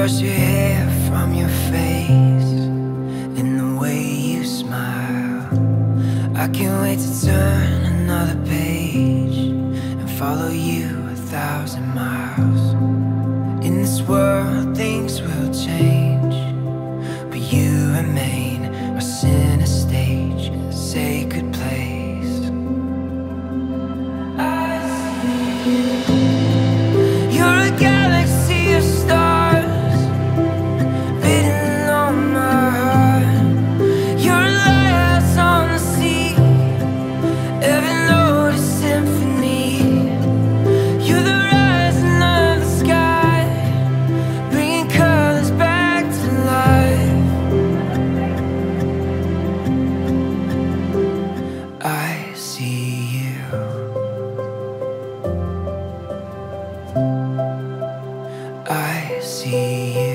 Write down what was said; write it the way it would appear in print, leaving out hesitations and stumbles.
brush your hair from your face and the way you smile. I can't wait to turn another page and follow you 1,000 miles. In this world things will change, but you remain our center stage, a sacred place. I see you. You're a galaxy of stars written on my heart. You're a lighthouse on the sea, every note a symphony. You're the rising of the sky, bringing colors back to life. I see you. I see you.